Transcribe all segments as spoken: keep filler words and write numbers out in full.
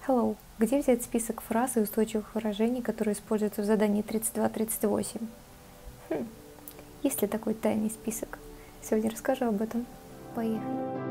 Hello. Где взять список фраз и устойчивых выражений, которые используются в задании тридцать два тридцать восемь? Хм. Есть ли такой тайный список? Сегодня расскажу об этом. Поехали.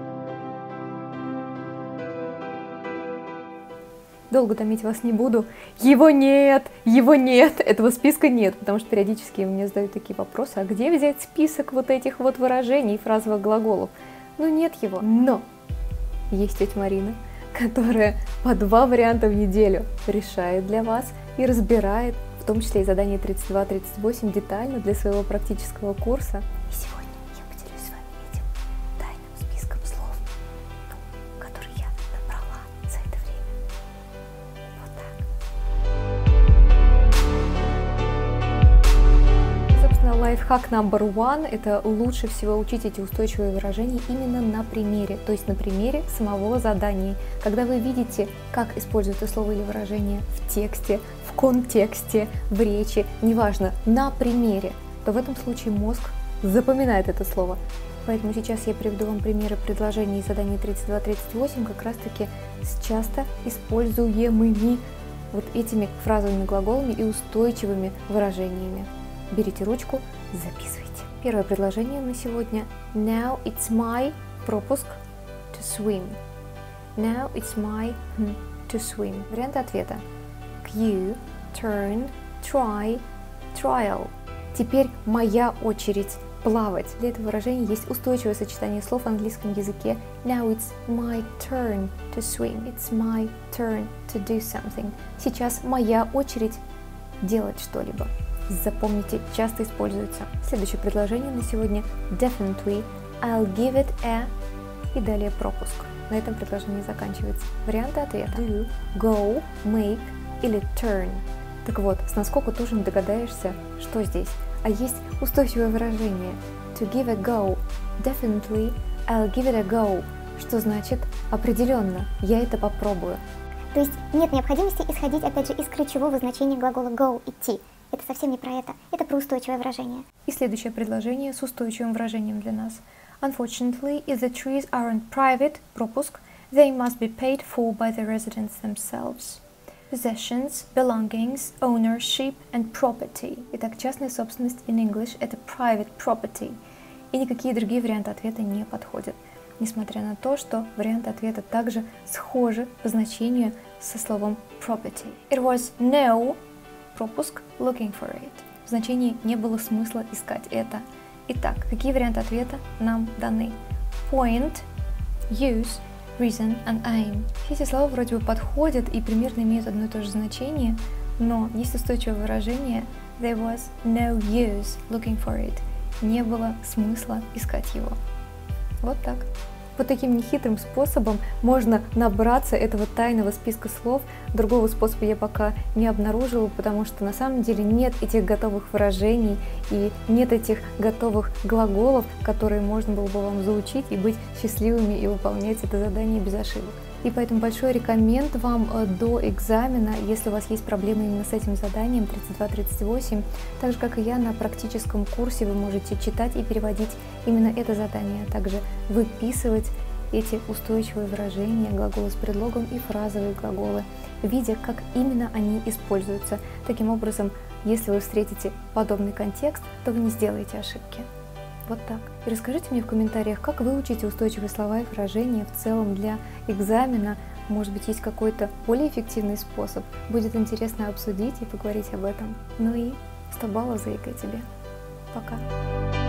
Долго томить вас не буду. Его нет, его нет, этого списка нет, потому что периодически мне задают такие вопросы, а где взять список вот этих вот выражений, фразовых глаголов? Ну нет его, но есть тетя Марина, которая по два варианта в неделю решает для вас и разбирает, в том числе и задание тридцать два тридцать восемь, детально для своего практического курса. И сегодня я поделюсь с вами этим тайным списком слов, ну, который я набрала за это время. Вот так. Собственно, лайфхак number one – это лучше всего учить эти устойчивые выражения именно на примере, то есть на примере самого задания. Когда вы видите, как используется слово или выражение в тексте, в контексте, в речи, неважно, на примере, то в этом случае мозг запоминает это слово. Поэтому сейчас я приведу вам примеры предложений из задания тридцать два тридцать восемь как раз-таки с часто используемыми вот этими фразовыми глаголами и устойчивыми выражениями. Берите ручку, записывайте. Первое предложение на сегодня. Now it's my пропуск to swim. Now it's my to swim. Варианты ответа. Cue, turn, try, trial. Теперь моя очередь плавать. Для этого выражения есть устойчивое сочетание слов в английском языке. Now it's my turn to swim. It's my turn to do something. Сейчас моя очередь делать что-либо. Запомните, часто используется. Следующее предложение на сегодня. Definitely, I'll give it a... И далее пропуск. На этом предложение заканчивается. Варианты ответа. Do, go, make или turn. Так вот, с наскока тоже не догадаешься, что здесь. А есть устойчивое выражение. To give a go. Definitely, I'll give it a go. Что значит определенно, я это попробую. То есть нет необходимости исходить, опять же, из ключевого значения глагола go, идти. Это совсем не про это, это про устойчивое выражение. И следующее предложение с устойчивым выражением для нас. Unfortunately, if the trees aren't private, пропуск, they must be paid for by the residents themselves. Possessions, belongings, ownership and property. Итак, частная собственность in English – это private property. И никакие другие варианты ответа не подходят. Несмотря на то, что варианты ответа также схожи по значению со словом property. It was no... пропуск looking for it. В значении не было смысла искать это. Итак, какие варианты ответа нам даны? Point, use, reason and aim. Все эти слова вроде бы подходят и примерно имеют одно и то же значение, но есть устойчивое выражение there was no use looking for it. Не было смысла искать его. Вот так. Вот таким нехитрым способом можно набраться этого тайного списка слов. Другого способа я пока не обнаружила, потому что на самом деле нет этих готовых выражений и нет этих готовых глаголов, которые можно было бы вам заучить и быть счастливыми и выполнять это задание без ошибок. И поэтому большой рекоменд вам до экзамена, если у вас есть проблемы именно с этим заданием тридцать два тридцать восемь, так же как и я на практическом курсе вы можете читать и переводить именно это задание, а также выписывать эти устойчивые выражения, глаголы с предлогом и фразовые глаголы, видя, как именно они используются. Таким образом, если вы встретите подобный контекст, то вы не сделаете ошибки. Вот так. И расскажите мне в комментариях, как вы учите устойчивые слова и выражения в целом для экзамена. Может быть, есть какой-то более эффективный способ. Будет интересно обсудить и поговорить об этом. Ну и сто баллов за ЕГЭ тебе. Пока.